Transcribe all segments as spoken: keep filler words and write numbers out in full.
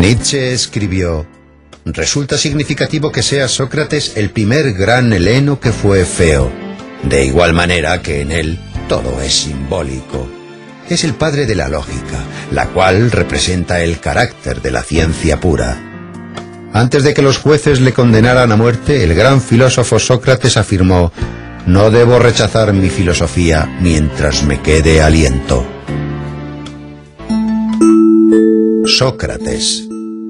Nietzsche escribió: resulta significativo que sea Sócrates el primer gran heleno que fue feo, de igual manera que en él todo es simbólico. Es el padre de la lógica, la cual representa el carácter de la ciencia pura. Antes de que los jueces le condenaran a muerte, el gran filósofo Sócrates afirmó: no debo rechazar mi filosofía mientras me quede aliento. Sócrates.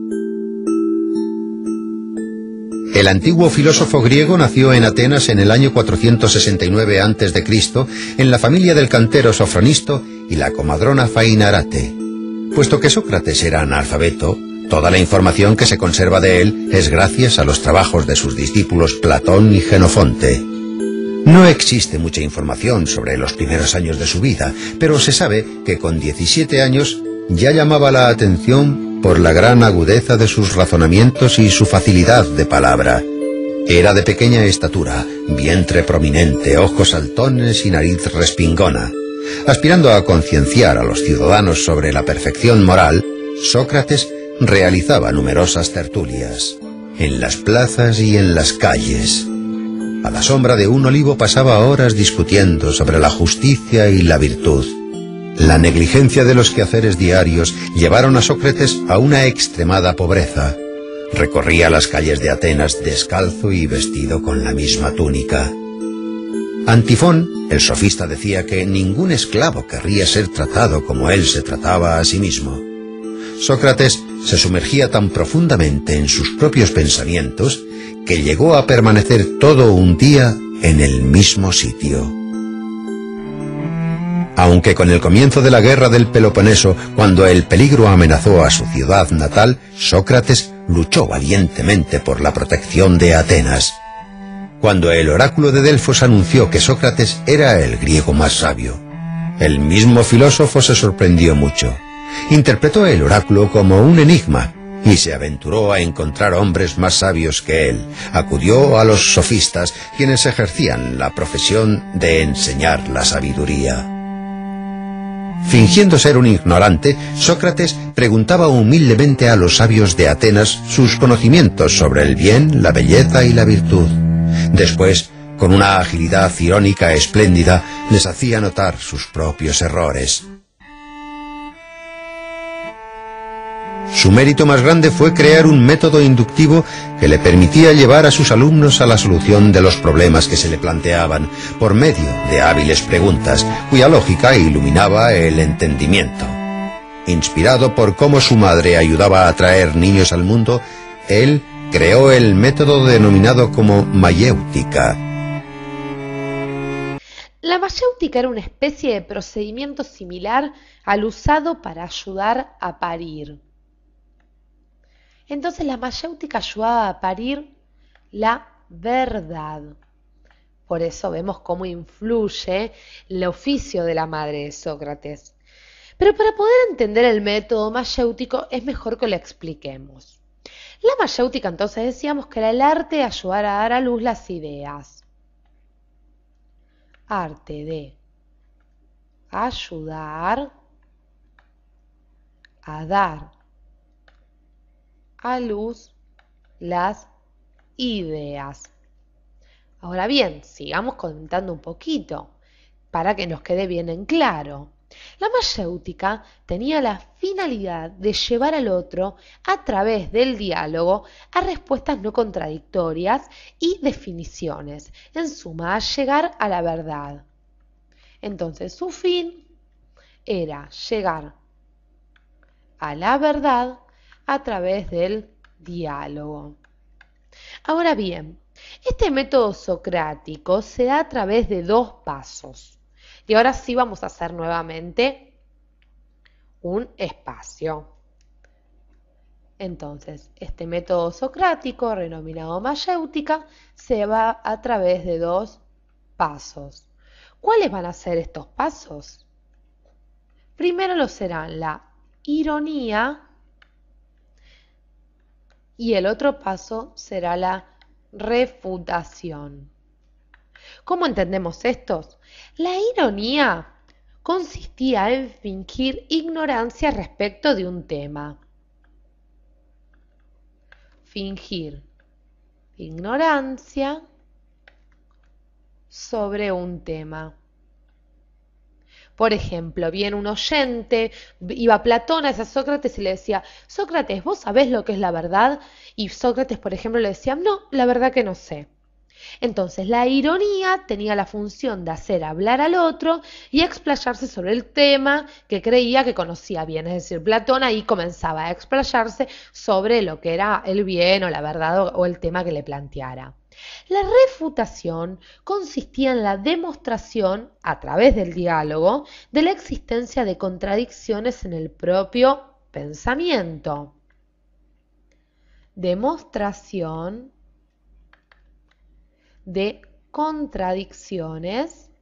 El antiguo filósofo griego nació en Atenas en el año cuatrocientos sesenta y nueve antes de Cristo en la familia del cantero Sofronisto y la comadrona Fainarate. Puesto que Sócrates era analfabeto, toda la información que se conserva de él es gracias a los trabajos de sus discípulos Platón y Jenofonte. No existe mucha información sobre los primeros años de su vida, pero se sabe que con diecisiete años ya llamaba la atención por la gran agudeza de sus razonamientos y su facilidad de palabra. Era de pequeña estatura, vientre prominente, ojos saltones y nariz respingona. Aspirando a concienciar a los ciudadanos sobre la perfección moral, Sócrates realizaba numerosas tertulias, en las plazas y en las calles. A la sombra de un olivo pasaba horas discutiendo sobre la justicia y la virtud. La negligencia de los quehaceres diarios llevaron a Sócrates a una extremada pobreza. Recorría las calles de Atenas descalzo y vestido con la misma túnica. Antifón, el sofista, decía que ningún esclavo querría ser tratado como él se trataba a sí mismo. Sócrates se sumergía tan profundamente en sus propios pensamientos que llegó a permanecer todo un día en el mismo sitio. Aunque con el comienzo de la guerra del Peloponeso, cuando el peligro amenazó a su ciudad natal, Sócrates luchó valientemente por la protección de Atenas. Cuando el oráculo de Delfos anunció que Sócrates era el griego más sabio, el mismo filósofo se sorprendió mucho. Interpretó el oráculo como un enigma y se aventuró a encontrar hombres más sabios que él. Acudió a los sofistas, quienes ejercían la profesión de enseñar la sabiduría. Fingiendo ser un ignorante, Sócrates preguntaba humildemente a los sabios de Atenas sus conocimientos sobre el bien, la belleza y la virtud. Después, con una agilidad irónica espléndida, les hacía notar sus propios errores. Su mérito más grande fue crear un método inductivo que le permitía llevar a sus alumnos a la solución de los problemas que se le planteaban, por medio de hábiles preguntas, cuya lógica iluminaba el entendimiento. Inspirado por cómo su madre ayudaba a traer niños al mundo, él creó el método denominado como mayéutica. La mayéutica era una especie de procedimiento similar al usado para ayudar a parir. Entonces la mayéutica ayudaba a parir la verdad. Por eso vemos cómo influye el oficio de la madre de Sócrates. Pero para poder entender el método mayéutico es mejor que lo expliquemos. La mayéutica, entonces, decíamos que era el arte de ayudar a dar a luz las ideas. Arte de ayudar a dar a luz las ideas. Ahora bien, sigamos comentando un poquito para que nos quede bien en claro. La mayéutica tenía la finalidad de llevar al otro a través del diálogo a respuestas no contradictorias y definiciones, en suma, a llegar a la verdad. Entonces, su fin era llegar a la verdad a través del diálogo. Ahora bien, este método socrático se da a través de dos pasos. Y ahora sí vamos a hacer nuevamente un espacio. Entonces, este método socrático, denominado mayéutica, se va a través de dos pasos. ¿Cuáles van a ser estos pasos? Primero lo serán la ironía y el otro paso será la refutación. ¿Cómo entendemos estos? La ironía consistía en fingir ignorancia respecto de un tema. fingir ignorancia sobre un tema. Por ejemplo, viene un oyente, iba Platón hacia Sócrates y le decía, Sócrates, ¿vos sabés lo que es la verdad? Y Sócrates, por ejemplo, le decía, no, la verdad que no sé. Entonces, la ironía tenía la función de hacer hablar al otro y explayarse sobre el tema que creía que conocía bien. Es decir, Platón ahí comenzaba a explayarse sobre lo que era el bien o la verdad o, o el tema que le planteara. La refutación consistía en la demostración, a través del diálogo, de la existencia de contradicciones en el propio pensamiento. Demostración de contradicciones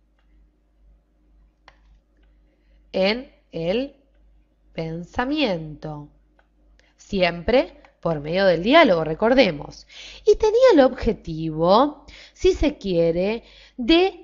en el pensamiento. Siempre por medio del diálogo, recordemos. Y tenía el objetivo, si se quiere, de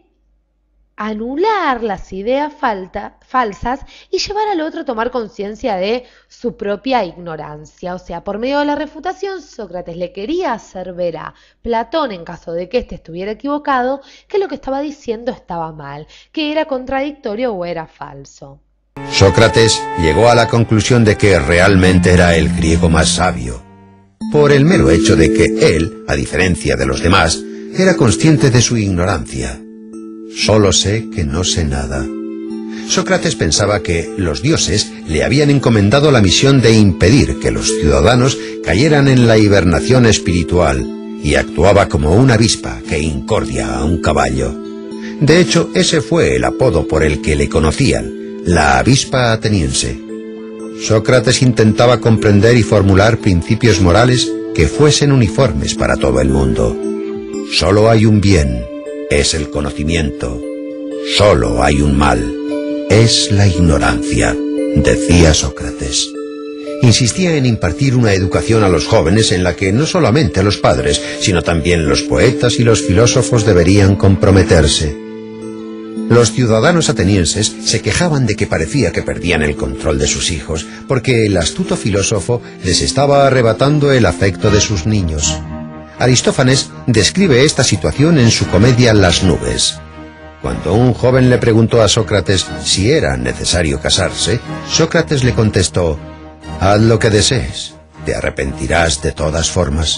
anular las ideas falta, falsas y llevar al otro a tomar conciencia de su propia ignorancia. O sea, por medio de la refutación, Sócrates le quería hacer ver a Platón, en caso de que éste estuviera equivocado, que lo que estaba diciendo estaba mal, que era contradictorio o era falso. Sócrates llegó a la conclusión de que realmente era el griego más sabio, por el mero hecho de que él, a diferencia de los demás, era consciente de su ignorancia. Solo sé que no sé nada. Sócrates pensaba que los dioses le habían encomendado la misión de impedir que los ciudadanos cayeran en la hibernación espiritual, y actuaba como una avispa que incordia a un caballo. De hecho, ese fue el apodo por el que le conocían, la avispa ateniense. Sócrates intentaba comprender y formular principios morales que fuesen uniformes para todo el mundo. Solo hay un bien, es el conocimiento. Solo hay un mal, es la ignorancia, decía Sócrates. Insistía en impartir una educación a los jóvenes en la que no solamente los padres, sino también los poetas y los filósofos deberían comprometerse. Los ciudadanos atenienses se quejaban de que parecía que perdían el control de sus hijos, porque el astuto filósofo les estaba arrebatando el afecto de sus niños. Aristófanes describe esta situación en su comedia Las nubes. Cuando un joven le preguntó a Sócrates si era necesario casarse, Sócrates le contestó, «Haz lo que desees, te arrepentirás de todas formas».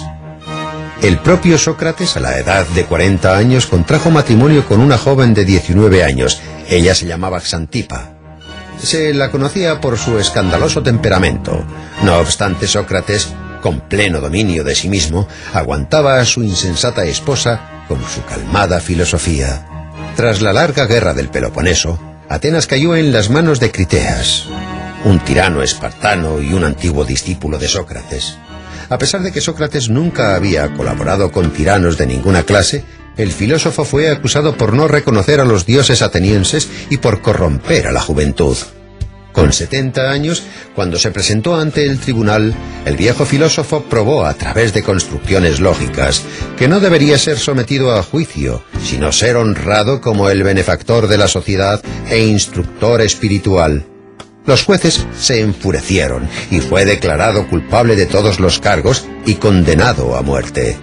El propio Sócrates, a la edad de cuarenta años, contrajo matrimonio con una joven de diecinueve años. Ella se llamaba Xantipa. Se la conocía por su escandaloso temperamento. No obstante, Sócrates, con pleno dominio de sí mismo, aguantaba a su insensata esposa con su calmada filosofía. Tras la larga guerra del Peloponeso, Atenas cayó en las manos de Criteas, un tirano espartano y un antiguo discípulo de Sócrates. A pesar de que Sócrates nunca había colaborado con tiranos de ninguna clase, el filósofo fue acusado por no reconocer a los dioses atenienses y por corromper a la juventud. Con setenta años, cuando se presentó ante el tribunal, el viejo filósofo probó a través de construcciones lógicas que no debería ser sometido a juicio, sino ser honrado como el benefactor de la sociedad e instructor espiritual. Los jueces se enfurecieron y fue declarado culpable de todos los cargos y condenado a muerte.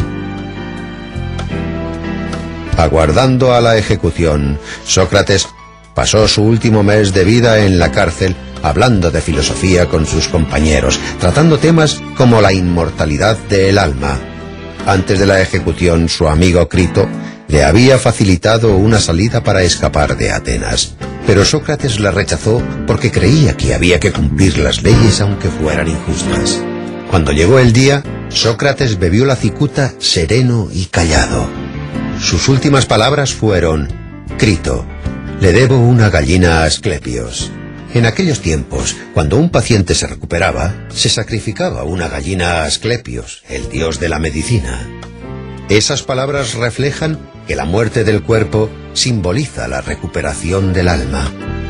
Aguardando a la ejecución, Sócrates pasó su último mes de vida en la cárcel hablando de filosofía con sus compañeros, tratando temas como la inmortalidad del alma. Antes de la ejecución, su amigo Crito le había facilitado una salida para escapar de Atenas, pero Sócrates la rechazó porque creía que había que cumplir las leyes aunque fueran injustas. Cuando llegó el día, Sócrates bebió la cicuta sereno y callado. Sus últimas palabras fueron: «Crito, le debo una gallina a Asclepios». En aquellos tiempos, cuando un paciente se recuperaba, se sacrificaba una gallina a Asclepios, el dios de la medicina. Esas palabras reflejan que la muerte del cuerpo simboliza la recuperación del alma.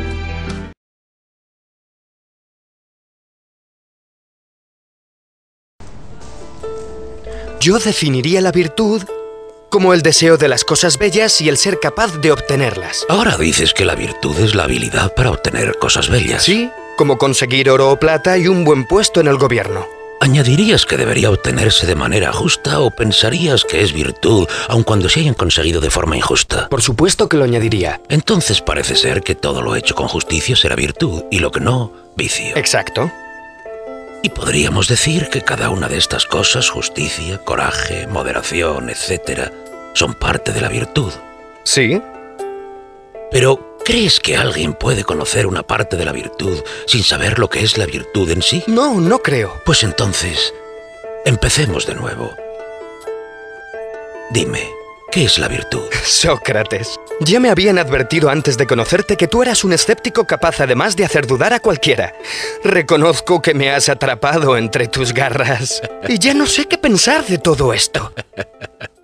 Yo definiría la virtud como el deseo de las cosas bellas y el ser capaz de obtenerlas. Ahora dices que la virtud es la habilidad para obtener cosas bellas. Sí, como conseguir oro o plata y un buen puesto en el gobierno. ¿Añadirías que debería obtenerse de manera justa o pensarías que es virtud aun cuando se hayan conseguido de forma injusta? Por supuesto que lo añadiría. Entonces parece ser que todo lo hecho con justicia será virtud y lo que no, vicio. Exacto. Y podríamos decir que cada una de estas cosas, justicia, coraje, moderación, etcétera, son parte de la virtud. Sí. Pero, ¿crees que alguien puede conocer una parte de la virtud sin saber lo que es la virtud en sí? No, no creo. Pues entonces, empecemos de nuevo. Dime, ¿qué es la virtud? Sócrates, ya me habían advertido antes de conocerte que tú eras un escéptico capaz además de hacer dudar a cualquiera. Reconozco que me has atrapado entre tus garras. Y ya no sé qué pensar de todo esto.